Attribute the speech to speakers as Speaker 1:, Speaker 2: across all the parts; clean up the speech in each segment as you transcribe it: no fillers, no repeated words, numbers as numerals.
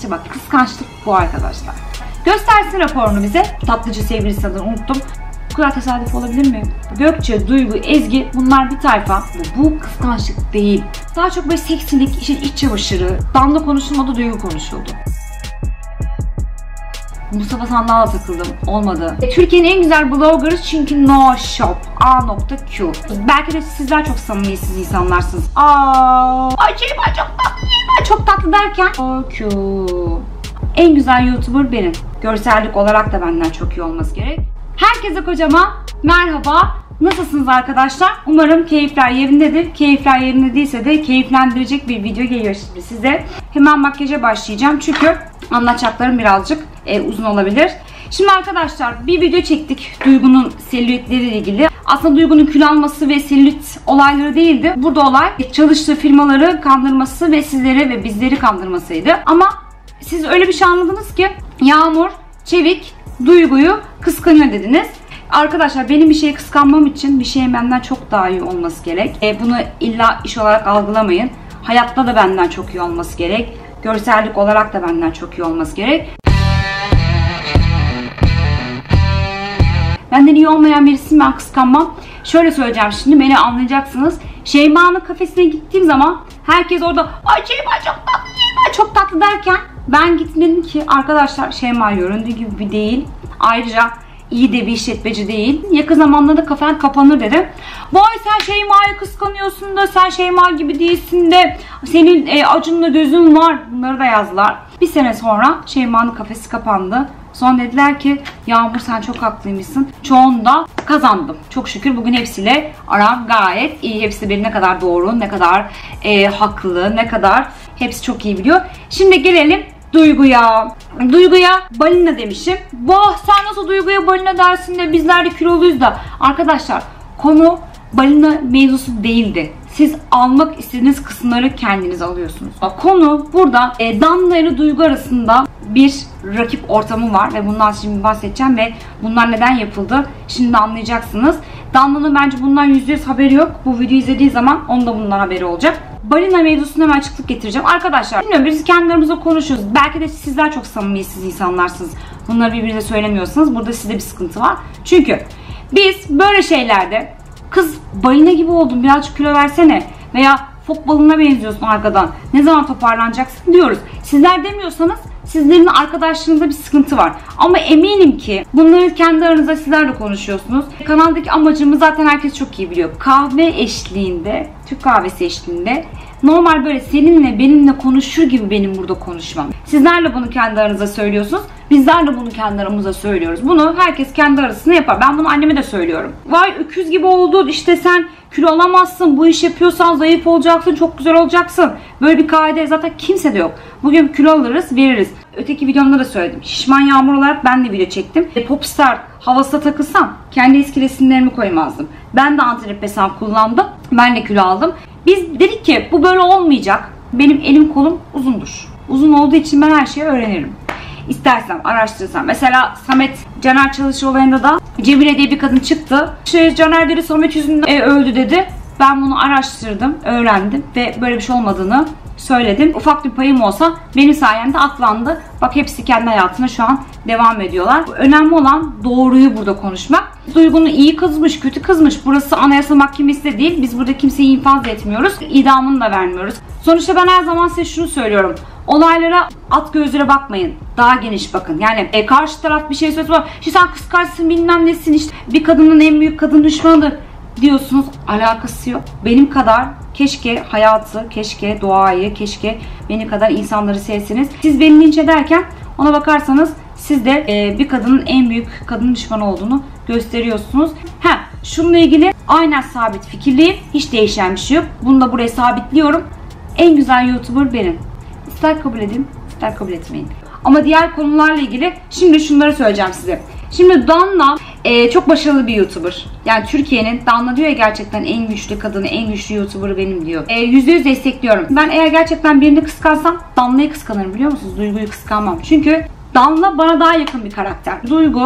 Speaker 1: İşte bak, kıskançlık bu arkadaşlar. Göstersin raporunu bize. Tatlıcı sevgilisi adını unuttum. Bu kadar tesadüf olabilir mi? Gökçe, Duygu, Ezgi bunlar bir tayfa. Bu kıskançlık değil. Daha çok böyle seksilik, işin iç çamaşırı. Damla konuşulmadı, Duygu konuşuldu. Mustafa Sandal'a takıldım. Olmadı. Türkiye'nin en güzel bloggerı çünkü no shop. A.Q. Belki de sizler çok samimiyetsiz insanlarsınız. Şeyma çok tatlı, Şeyma çok tatlı derken A.Q. En güzel YouTuber benim. Görsellik olarak da benden çok iyi olması gerek. Herkese kocaman merhaba. Nasılsınız arkadaşlar? Umarım keyifler yerindedir. Keyifler yerinde değilse de keyiflendirecek bir video geliyor şimdi size. Hemen makyaja başlayacağım çünkü anlatacaklarım birazcık uzun olabilir. Şimdi arkadaşlar bir video çektik Duygu'nun selülitleriyle ilgili. Aslında Duygu'nun kilo alması ve selülit olayları değildi. Burada olay çalıştığı firmaları kandırması ve sizleri ve bizleri kandırmasıydı. Ama siz öyle bir şey anladınız ki Yağmur, Çevik, Duygu'yu kıskanıyor dediniz. Arkadaşlar benim bir şeyi kıskanmam için bir şeyin benden çok daha iyi olması gerek. Bunu illa iş olarak algılamayın. Hayatta da benden çok iyi olması gerek. Görsellik olarak da benden çok iyi olması gerek. Benden iyi olmayan birisini ben kıskanmam. Şöyle söyleyeceğim şimdi, beni anlayacaksınız. Şeyma'nın kafesine gittiğim zaman herkes orada Şeyma çok tatlı, Şeyma çok tatlı derken ben gittim dedim ki arkadaşlar Şeyma göründüğü gibi bir değil. Ayrıca iyi de bir işletmeci değil. Yakın zamanda da kafen kapanır dedim. Vay sen Şeyma'yı kıskanıyorsun da sen Şeyma gibi değilsin de senin acınla gözün var. Bunları da yazdılar. Bir sene sonra Şeyma'nın kafesi kapandı. Sonra dediler ki Yağmur sen çok haklıymışsın. Çoğunda kazandım. Çok şükür bugün hepsiyle aram gayet iyi. Hepsi beni ne kadar doğru, ne kadar haklı, ne kadar hepsi çok iyi biliyor. Şimdi gelelim Duygu'ya. Duygu'ya balina demişim. Vah sen nasıl Duygu'ya balina dersin de bizler de kiloluyuz da. Arkadaşlar konu balina mevzusu değildi. Siz almak istediğiniz kısımları kendiniz alıyorsunuz. Konu burada Damla ile Duygu arasında bir rakip ortamı var ve bundan şimdi bahsedeceğim ve bunlar neden yapıldı şimdi anlayacaksınız. Damla'nın bence bundan %100 haberi yok. Bu videoyu izlediği zaman onun da bundan haberi olacak. Balina mevzusuna hemen açıklık getireceğim. Arkadaşlar bilmiyorum, biz kendi aramızda konuşuyoruz. Belki de sizler çok samimiyetsiz insanlarsınız. Bunları birbirine söylemiyorsanız burada sizde bir sıkıntı var. Çünkü biz böyle şeylerde kız balina gibi oldun birazcık kilo versene veya fok balığına benziyorsun arkadan ne zaman toparlanacaksın diyoruz. Sizler demiyorsanız sizlerin arkadaşlığında bir sıkıntı var. Ama eminim ki bunları kendi aranızda sizler de konuşuyorsunuz. Kanaldaki amacımı zaten herkes çok iyi biliyor. Kahve eşliğinde, Türk kahvesi eşliğinde normal böyle seninle benimle konuşur gibi benim burada konuşmam. Sizler de bunu kendi aranızda söylüyorsunuz. Bizler de bunu kendi aramızda söylüyoruz. Bunu herkes kendi arasında yapar. Ben bunu anneme de söylüyorum. Vay öküz gibi oldun işte sen kilo alamazsın. Bu iş yapıyorsan zayıf olacaksın. Çok güzel olacaksın. Böyle bir kaide zaten kimse de yok. Bugün kilo alırız veririz. Öteki videomda da söyledim. Şişman Yağmur olarak ben de video çektim. Popstar havasına takılsam kendi eski resimlerimi koymazdım. Ben de antidepresan kullandım. Ben de kilo aldım. Biz dedik ki bu böyle olmayacak. Benim elim kolum uzundur. Uzun olduğu için ben her şeyi öğrenirim. İstersem, araştırırsam. Mesela Samet Caner Çalışır olayında da Cemile diye bir kadın çıktı. Caner dedi Samet yüzünden öldü dedi. Ben bunu araştırdım, öğrendim ve böyle bir şey olmadığını söyledim. Ufak bir payım olsa benim sayemde aklandı. Bak hepsi kendi hayatına şu an devam ediyorlar. Önemli olan doğruyu burada konuşmak. Duygu'nun iyi kızmış, kötü kızmış. Burası Anayasa Mahkemesi de değil. Biz burada kimseyi infaz etmiyoruz. İdamını da vermiyoruz. Sonuçta ben her zaman size şunu söylüyorum. Olaylara at gözüyle bakmayın. Daha geniş bakın. Yani karşı taraf bir şey söylüyor. İşte sen kıskançsın bilmem nesin işte. Bir kadının en büyük kadın düşmanıdır diyorsunuz. Alakası yok. Benim kadar keşke hayatı, keşke doğayı, keşke benim kadar insanları sevseniz. Siz beni linç ederken ona bakarsanız siz de bir kadının en büyük kadın düşmanı olduğunu gösteriyorsunuz. Şununla ilgili aynen sabit fikirliyim. Hiç değişen bir şey yok. Bunu da buraya sabitliyorum. En güzel YouTuber benim. İster kabul edin, ister kabul etmeyin. Ama diğer konularla ilgili şimdi şunları söyleyeceğim size. Şimdi Danla çok başarılı bir YouTuber. Yani Türkiye'nin Danla diyor ya gerçekten en güçlü kadını, en güçlü YouTuber benim diyor. %100 destekliyorum. Ben eğer gerçekten birini kıskansam Danla'yı kıskanırım biliyor musunuz? Duygu'yu kıskanmam. Çünkü Danla bana daha yakın bir karakter. Duygu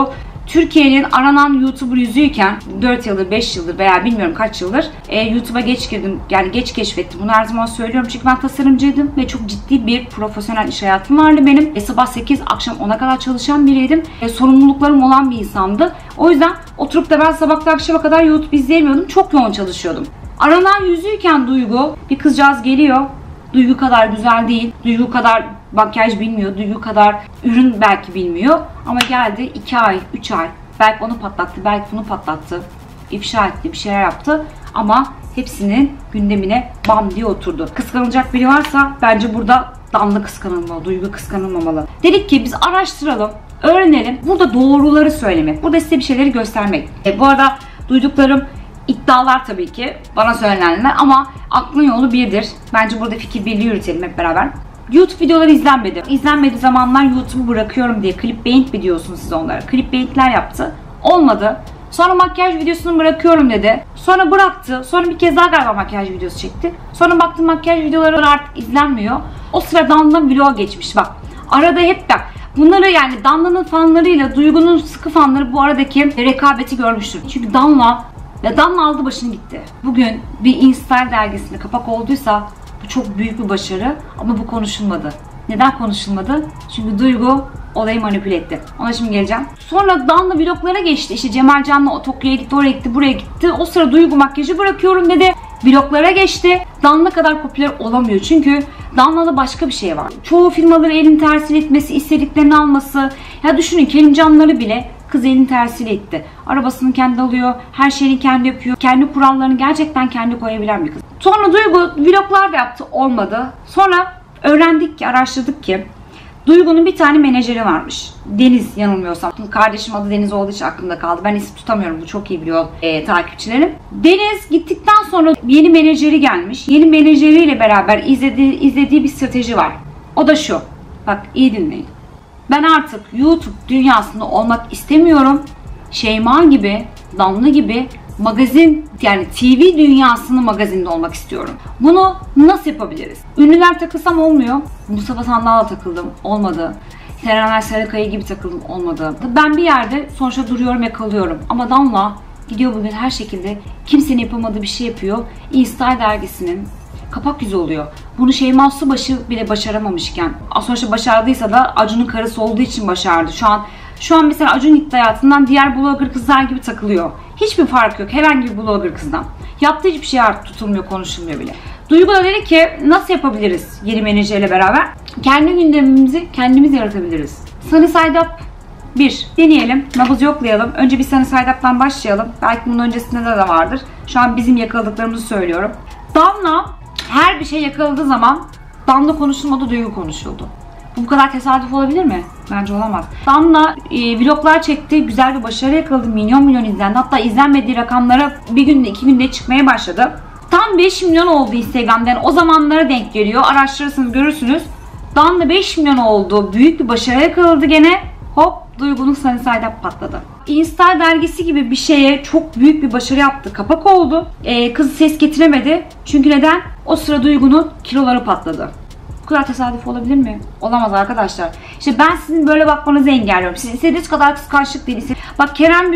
Speaker 1: Türkiye'nin aranan YouTuber yüzüyken 4 yıldır, 5 yıldır veya bilmiyorum kaç yıldır YouTube'a geç girdim. Yani geç keşfettim. Bunu her zaman söylüyorum çünkü ben tasarımcıydım ve çok ciddi bir profesyonel iş hayatım vardı benim. Sabah 8, akşam 10'a kadar çalışan biriydim. Sorumluluklarım olan bir insandı. O yüzden oturup da ben sabahtan akşama kadar YouTube izleyemiyordum. Çok yoğun çalışıyordum. Aranan yüzüyken Duygu, bir kızcağız geliyor. Duygu kadar güzel değil. Duygu kadar makyaj bilmiyor. Duygu kadar ürün belki bilmiyor. Ama geldi 2 ay, 3 ay. Belki onu patlattı, belki bunu patlattı. İfşa etti, bir şeyler yaptı. Ama hepsinin gündemine bam diye oturdu. Kıskanılacak biri varsa bence burada Danla kıskanılmalı, Duygu kıskanılmamalı. Dedik ki biz araştıralım, öğrenelim. Burada doğruları söylemek. Burada size bir şeyleri göstermek. Bu arada duyduklarım İddialar tabii ki bana söylenenler ama aklın yolu birdir. Bence burada fikir birliği yürütelim hep beraber. YouTube videoları izlenmedi. İzlenmediği zamanlar YouTube'u bırakıyorum diye clickbait mi diyorsunuz siz onlara? Clickbait'ler yaptı. Olmadı. Sonra makyaj videosunu bırakıyorum dedi. Sonra bıraktı. Sonra bir kez daha galiba makyaj videosu çekti. Sonra baktım makyaj videoları artık izlenmiyor. O sırada Danla vloga geçmiş bak. Arada hep bak. Bunları yani Danla'nın fanlarıyla Duygu'nun sıkı fanları bu aradaki rekabeti görmüştür. Çünkü Danla aldı başını gitti. Bugün bir InStyle dergisinde kapak olduysa bu çok büyük bir başarı ama bu konuşulmadı. Neden konuşulmadı? Çünkü Duygu olayı manipüle etti. Ona şimdi geleceğim. Sonra Danla vloglara geçti. İşte Cemal Can'la o Tokyo'ya gitti, oraya gitti, buraya gitti. O sıra Duygu makyajı bırakıyorum dedi. Vloglara geçti. Danla kadar popüler olamıyor. Çünkü Danla'da başka bir şey var. Çoğu firmaların elini tersiyle etmesi, istediklerini alması. Ya düşünün Kerimcanları bile kız elini tersiyle etti. Arabasını kendi alıyor, her şeyini kendi yapıyor. Kendi kurallarını gerçekten kendi koyabilen bir kız. Sonra Duygu vloglar yaptı, olmadı. Sonra öğrendik ki, araştırdık ki Duygu'nun bir tane menajeri varmış. Deniz yanılmıyorsam. Kardeşim adı Deniz olduğu için aklımda kaldı. Ben isim tutamıyorum. Bu çok iyi biliyor takipçilerim. Deniz gittikten sonra yeni menajeri gelmiş. Yeni menajeriyle beraber izlediği bir strateji var. O da şu. Bak iyi dinleyin. Ben artık YouTube dünyasında olmak istemiyorum. Şeyma gibi, Danla gibi magazin yani TV dünyasının magazinde olmak istiyorum. Bunu nasıl yapabiliriz? Ünlüler takılsam olmuyor. Mustafa Sandal'la takıldım. Olmadı. Serenay Sarıkaya gibi takıldım. Olmadı. Ben bir yerde sonuçta duruyorum ve kalıyorum. Ama Danla gidiyor bugün her şekilde kimsenin yapamadığı bir şey yapıyor. InStyle dergisinin kapak yüzü oluyor. Bunu Şeyma Subaşı bile başaramamışken, sonuçta başardıysa da Acun'un karısı olduğu için başardı. Şu an mesela Acun gitti hayatından diğer blogger kızlar gibi takılıyor. Hiçbir fark yok herhangi bir blogger kızdan. Yaptığı hiçbir şey artık tutulmuyor, konuşulmuyor bile. Duygu da dedi ki nasıl yapabiliriz yeni menajerle beraber? Kendi gündemimizi kendimiz yaratabiliriz. Sunny Side Up 1. Deneyelim. Nabız yoklayalım. Önce bir Sunny Side Up'tan başlayalım. Belki bunun öncesinde de vardır. Şu an bizim yakaladıklarımızı söylüyorum. Danla her bir şey yakaladığı zaman Danla konuşulmadı, Duygu konuşuldu. Bu kadar tesadüf olabilir mi? Bence olamaz. Danla vloglar çekti, güzel bir başarı yakaladı, milyon izlendi. Hatta izlenmediği rakamlara bir günde 2 günde çıkmaya başladı. Tam 5 milyon oldu Instagram'dan. O zamanlara denk geliyor. Araştırırsınız görürsünüz. Danla 5 milyon oldu. Büyük bir başarı yakaladı gene. Hop Duygu'nun Sunny Side Up patladı. InStyle dergisi gibi bir şeye çok büyük bir başarı yaptı. Kapak oldu. Kız ses getiremedi. Çünkü neden? O sıra Duygu'nun kiloları patladı. Bu kadar tesadüf olabilir mi? Olamaz arkadaşlar. İşte ben sizin böyle bakmanızı engelliyorum. Siz istediğiniz kadar kıskançlık değil. Bak Kerem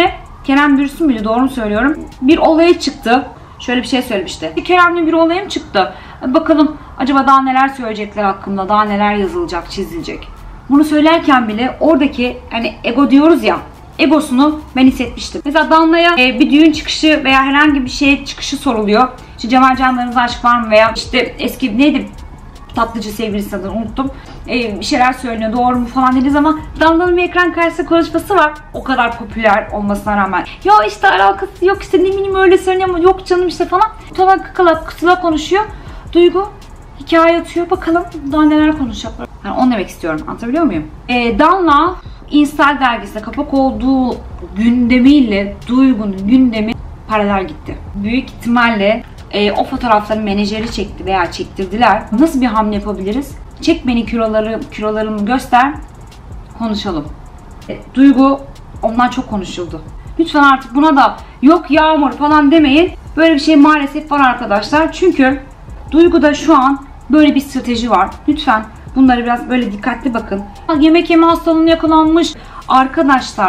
Speaker 1: Bürsin bile doğru mu söylüyorum? Bir olaya çıktı. Şöyle bir şey söylemişti. Kerem'le bir olayım çıktı. Bakalım acaba daha neler söyleyecekler hakkında, daha neler yazılacak, çizilecek. Bunu söylerken bile oradaki hani ego diyoruz ya, egosunu ben hissetmiştim. Mesela Danla'ya bir düğün çıkışı veya herhangi bir şey çıkışı soruluyor. İşte Cemal Canlarınızda aşk var mı veya işte eski neydi? Tatlıcı sevgilisi adını unuttum. Bir şeyler söyleniyor doğru mu falan dediği zaman Danla'nın bir ekran karşısında konuşması var. O kadar popüler olmasına rağmen. Ya işte alakası yok işte ne bileyim öyle söyleniyor ama yok canım işte falan. Tutan kıtıla konuşuyor. Duygu hikaye atıyor bakalım daha neler konuşacaklar. Yani onu demek istiyorum. Anlatabiliyor muyum? Danla InStyle dergisinde kapak olduğu gündemiyle Duygu'nun gündemi paralel gitti. Büyük ihtimalle o fotoğrafları menajeri çekti veya çektirdiler. Nasıl bir hamle yapabiliriz? Çek beni kilolarımı göster. Konuşalım. Duygu ondan çok konuşuldu. Lütfen artık buna da yok yağmur falan demeyin. Böyle bir şey maalesef var arkadaşlar. Çünkü Duygu'da şu an böyle bir strateji var. Lütfen bunları biraz böyle dikkatli bakın. Yemek yeme hastalığına yakalanmış arkadaşlar.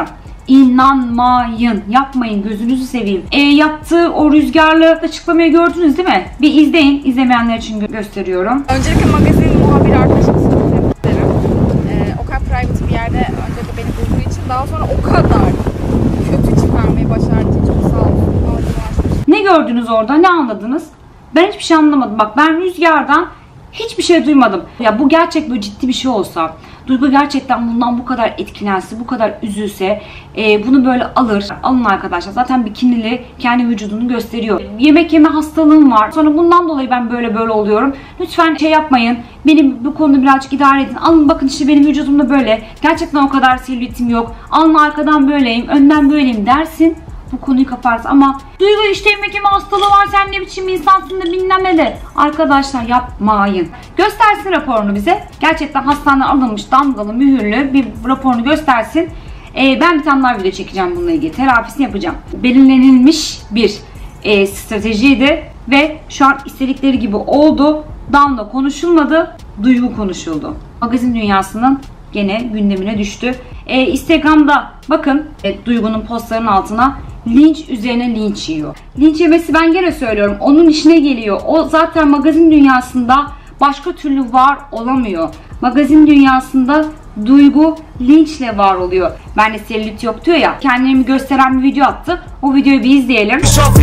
Speaker 1: İnanmayın. Yapmayın. Gözünüzü seveyim. Yaptığı o rüzgarlı açıklamayı gördünüz değil mi? Bir izleyin. İzlemeyenler için gösteriyorum.
Speaker 2: Öncelikle magazin muhabiri arkadaşımı tebrik ederim. O kadar private bir yerde öncelikle beni bulduğu için, daha sonra o kadar kötü çıkarmayı başardığı için çok sağ olsun.
Speaker 1: Ne gördünüz orada? Ne anladınız? Ben hiçbir şey anlamadım. Bak, ben rüzgardan hiçbir şey duymadım. Ya bu gerçek böyle ciddi bir şey olsa, Duygu gerçekten bundan bu kadar etkilense, bu kadar üzülse, bunu böyle alır. Alın arkadaşlar. Zaten bikinili kendi vücudunu gösteriyor. Yemek yeme hastalığım var. Sonra bundan dolayı ben böyle oluyorum. Lütfen şey yapmayın. Benim bu konuda birazcık idare edin. Alın bakın işte benim vücudumda böyle. Gerçekten o kadar selülitim yok. Alın arkadan böyleyim, önden böyleyim dersin. Bu konuyu kaparsın ama Duygu işte yemek yeme hastalığı var, sen ne biçim insansın da bilmem ne de. Arkadaşlar yapmayın. Göstersin raporunu bize. Gerçekten hastaneden alınmış damgalı mühürlü bir raporunu göstersin. Ben bir tane daha video çekeceğim bununla ilgili. Telafisini yapacağım. Belirlenilmiş bir stratejiydi ve şu an istedikleri gibi oldu. Damla konuşulmadı, Duygu konuşuldu. Magazin dünyasının gene gündemine düştü. Instagram'da bakın Duygu'nun postlarının altına linç üzerine linç yiyor. Linç yemesi, ben gene söylüyorum, onun işine geliyor. O zaten magazin dünyasında başka türlü var olamıyor. Magazin dünyasında Duygu linçle var oluyor. Ben de selülit yok diyor ya. Kendimi gösteren bir video attı. O videoyu bir izleyelim.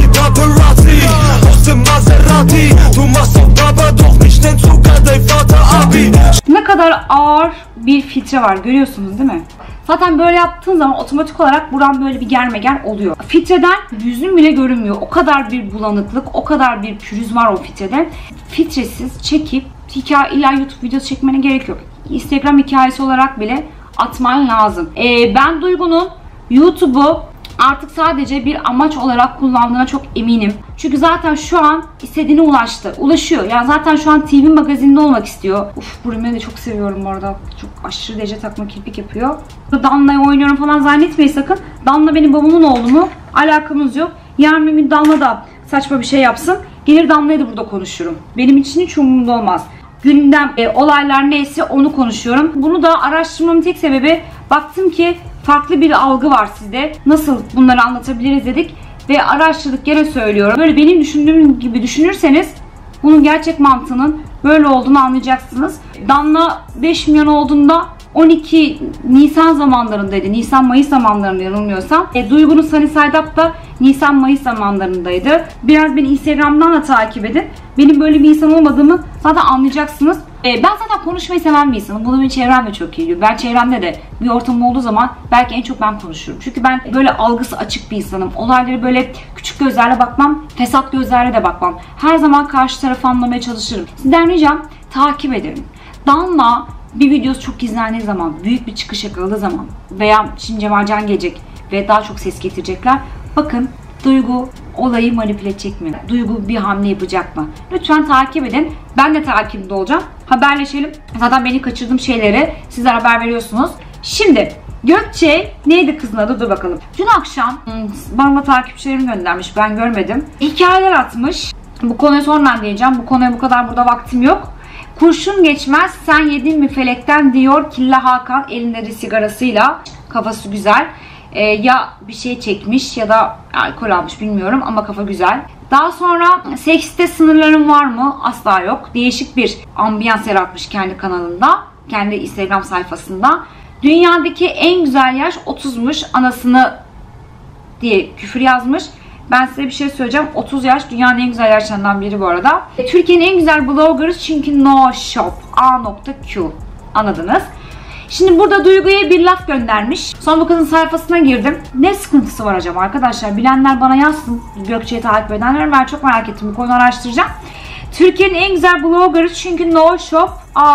Speaker 1: Ne kadar ağır bir filtre var, görüyorsunuz değil mi? Zaten böyle yaptığın zaman otomatik olarak buran böyle bir germe oluyor. Filtreden yüzün bile görünmüyor. O kadar bir bulanıklık, o kadar bir pürüz var o filtreden. Filtresiz çekip hikaye, illa YouTube videosu çekmene gerek yok. Instagram hikayesi olarak bile atman lazım. Ben Duygu'nun YouTube'u artık sadece bir amaç olarak kullandığına çok eminim. Çünkü zaten şu an istediğine ulaşıyor. Yani zaten şu an TV magazininde olmak istiyor. Uf, bu ürünü de çok seviyorum bu arada. Çok aşırı derece takma kirpik yapıyor. Danla'yı oynuyorum falan zannetmeyin sakın. Danla benim babamın oğlu mu? Alakamız yok. Yarın bir gün Danla da saçma bir şey yapsın. Gelir Danla'ya da burada konuşurum. Benim için hiç umurumda olmaz. Gündem, olaylar neyse onu konuşuyorum. Bunu da araştırmamın tek sebebi, baktım ki farklı bir algı var sizde. Nasıl bunları anlatabiliriz dedik ve araştırdık, gene söylüyorum. Böyle benim düşündüğüm gibi düşünürseniz bunun gerçek mantığının böyle olduğunu anlayacaksınız. Danla 5 milyon olduğunda 12 Nisan zamanlarındaydı. Nisan-Mayıs zamanlarında yanılmıyorsam. Duygu'nun Sunny Side Up da Nisan-Mayıs zamanlarındaydı. Biraz beni Instagram'dan da takip edin. Benim böyle bir insan olmadığımı zaten anlayacaksınız. Ben zaten konuşmayı seven bir insanım. Bunu benim çevrem de çok iyi biliyor. Ben çevremde de bir ortam olduğu zaman belki en çok ben konuşurum. Çünkü ben böyle algısı açık bir insanım. Olayları böyle küçük gözlerle bakmam, fesat gözlerle de bakmam. Her zaman karşı tarafı anlamaya çalışırım. Sizden ricam takip edin. Danla bir videosu çok izlendiği zaman, büyük bir çıkış yakaladığı zaman veya şimdi Cemal Can gelecek ve daha çok ses getirecekler. Bakın Duygu olayı manipüle edecek mi? Duygu bir hamle yapacak mı? Lütfen takip edin. Ben de takipte olacağım. Haberleşelim. Zaten benim kaçırdığım şeyleri sizlere haber veriyorsunuz. Şimdi Gökçe neydi kızın adı? Dur bakalım. Dün akşam bana takipçilerim göndermiş. Ben görmedim. Hikayeler atmış. Bu konuya sonradan diyeceğim. Bu konuya bu kadar burada vaktim yok. Kurşun geçmez sen yedin mi felekten diyor Killa Hakan elinde de sigarasıyla. Kafası güzel. Ya bir şey çekmiş ya da alkol almış bilmiyorum ama kafa güzel. Daha sonra sekste sınırların var mı? Asla yok. Değişik bir ambiyans yaratmış kendi kanalında. Kendi Instagram sayfasında. Dünyadaki en güzel yaş 30'muş. Anasını diye küfür yazmış. Ben size bir şey söyleyeceğim. 30 yaş dünyanın en güzel yaşlarından biri bu arada. Türkiye'nin en güzel bloggerı çünkü no shop. A.Q. Anladınız? Şimdi burada Duygu'ya bir laf göndermiş. Sonra bu kızın sayfasına girdim. Ne sıkıntısı var acaba arkadaşlar? Bilenler bana yazsın. Gökçe'yi takip edenler. Ben çok merak ettim. Bu konuyu araştıracağım. Türkiye'nin en güzel bloggerı çünkü no shop.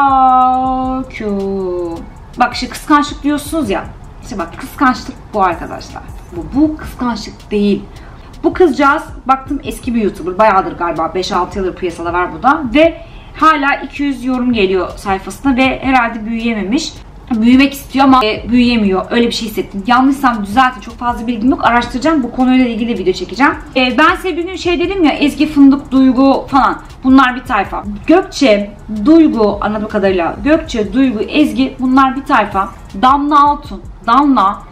Speaker 1: A.Q. Bak işte kıskançlık diyorsunuz ya. İşte bak kıskançlık bu arkadaşlar. Bu kıskançlık değil. Bu kızcağız baktım eski bir YouTuber. Bayağıdır galiba 5-6 yıldır piyasada var bu da. Ve hala 200 yorum geliyor sayfasına ve herhalde büyüyememiş. Büyümek istiyor ama büyüyemiyor. Öyle bir şey hissettim. Yanlışsam düzeltin. Çok fazla bilgim yok. Araştıracağım. Bu konuyla ilgili video çekeceğim. Ben size bir gün şey dedim ya. Ezgi, Fındık, Duygu falan. Bunlar bir tayfa. Gökçe, Duygu anladığım kadarıyla. Gökçe, Duygu, Ezgi bunlar bir tayfa. Damla Altun. Damla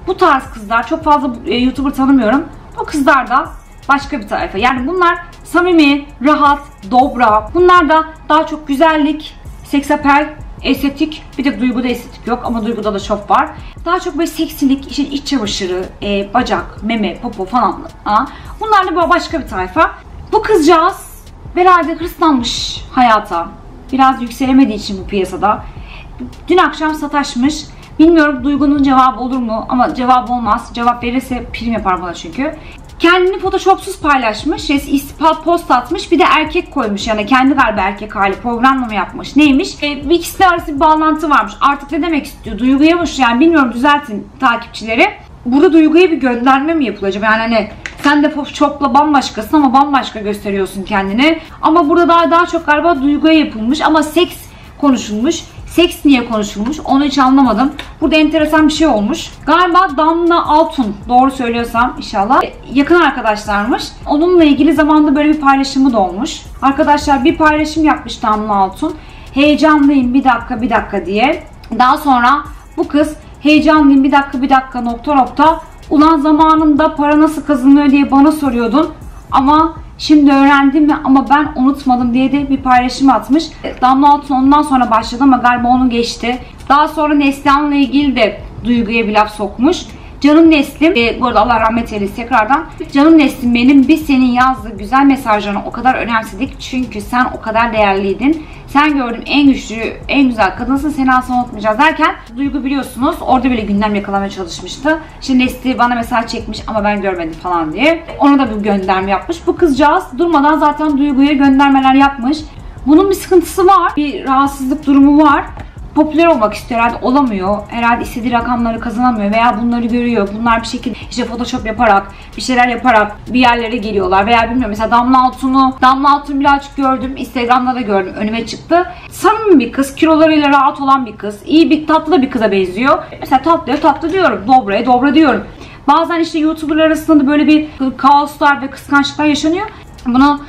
Speaker 1: Bu tarz kızlar, çok fazla YouTuber tanımıyorum. Bu kızlar da başka bir tayfa. Yani bunlar samimi, rahat, dobra. Bunlar da daha çok güzellik, seksapel, estetik, bir de duyguda estetik yok ama duyguda da çok var. Daha çok böyle seksilik, işte iç çamaşırı, bacak, meme, popo falan. Bunlar da başka bir tayfa. Bu kızcağız herhalde hırslanmış hayata. Biraz yükselemediği için bu piyasada. Dün akşam sataşmış. Bilmiyorum Duygu'nun cevabı olur mu ama cevap olmaz. Cevap verirse prim yapar bana çünkü. Kendini photoshopsuz paylaşmış, post atmış, bir de erkek koymuş, yani kendi galiba erkek hali programlama yapmış. Neymiş? Bir ikisi arası bir bağlantı varmış. Artık ne demek istiyor? Duygu'ymuş, yani bilmiyorum, düzeltin takipçileri. Burada Duygu'ya bir gönderme mi yapılacak? Yani hani sen de Photoshop'la bambaşkasın ama bambaşka gösteriyorsun kendini. Ama burada daha çok galiba Duygu'ya yapılmış ama seks konuşulmuş. Seks niye konuşulmuş onu hiç anlamadım. Burada enteresan bir şey olmuş. Galiba Damla Altun, doğru söylüyorsam inşallah, yakın arkadaşlarmış. Onunla ilgili zamanda böyle bir paylaşımı da olmuş. Arkadaşlar bir paylaşım yapmış Damla Altun. Heyecanlıyım bir dakika diye. Daha sonra bu kız heyecanlıyım bir dakika nokta. Ulan zamanında para nasıl kazanılıyor diye bana soruyordun. Ama şimdi öğrendim mi ama ben unutmadım diye de bir paylaşım atmış. Damla Altun ondan sonra başladı ama galiba onu geçti. Daha sonra Neslihan'la ilgili de Duygu'ya bir laf sokmuş. Canım Neslim, bu arada Allah rahmet eylesin tekrardan. Canım Neslim benim, biz senin yazdığı güzel mesajlarını o kadar önemsedik. Çünkü sen o kadar değerliydin. Sen gördüğüm en güçlü, en güzel kadınsın, seni asla unutmayacağız derken Duygu biliyorsunuz orada bile gündem yakalamaya çalışmıştı. İşte Nesli bana mesaj çekmiş ama ben görmedim falan diye. Ona da bir gönderme yapmış. Bu kızcağız durmadan zaten Duygu'ya göndermeler yapmış. Bunun bir sıkıntısı var. Bir rahatsızlık durumu var. Popüler olmak istiyor herhalde, olamıyor. Herhalde istediği rakamları kazanamıyor veya bunları görüyor. Bunlar bir şekilde işte Photoshop yaparak, bir şeyler yaparak bir yerlere geliyorlar veya bilmiyorum. Mesela Damla Altun'u birazcık gördüm. Instagram'da da gördüm. Önüme çıktı. Samimi bir kız, kilolarıyla rahat olan bir kız. İyi bir tatlı bir kıza benziyor. Mesela tatlı diyorum. Dobra'ya dobra diyorum. Bazen işte YouTuber'lar arasında da böyle bir kaoslar ve kıskançlıklar yaşanıyor. Bunu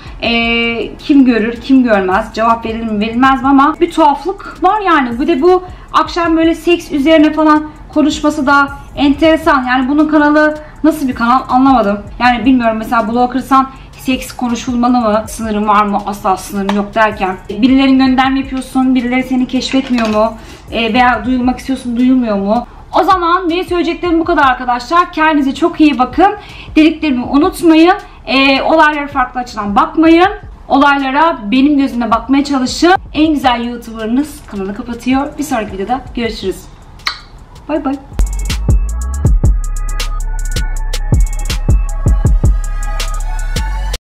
Speaker 1: kim görür, kim görmez, cevap verilir mi, verilmez mi ama bir tuhaflık var yani. Bir de bu akşam böyle seks üzerine falan konuşması da enteresan. Yani bunun kanalı nasıl bir kanal anlamadım. Yani bilmiyorum, mesela bloggersan seks konuşulmalı mı, sınırın var mı, asla sınırın yok derken. Birilerinin gönderme yapıyorsun, birileri seni keşfetmiyor mu veya duyulmak istiyorsun, duyulmuyor mu? O zaman benim söyleyeceklerim bu kadar arkadaşlar. Kendinize çok iyi bakın. Dediklerimi unutmayın. Olaylara farklı açıdan bakmayın. Olaylara benim gözümle bakmaya çalışın. En güzel YouTuber'ınız kanalı kapatıyor. Bir sonraki videoda görüşürüz. Bay bay.